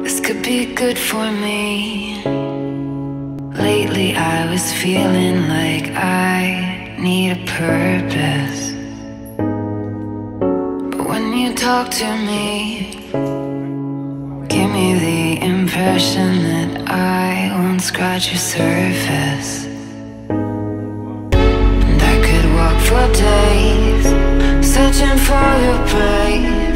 This could be good for me. Lately I was feeling like I need a purpose, but when you talk to me, give me the impression that I won't scratch your surface. And I could walk for days searching for your praise,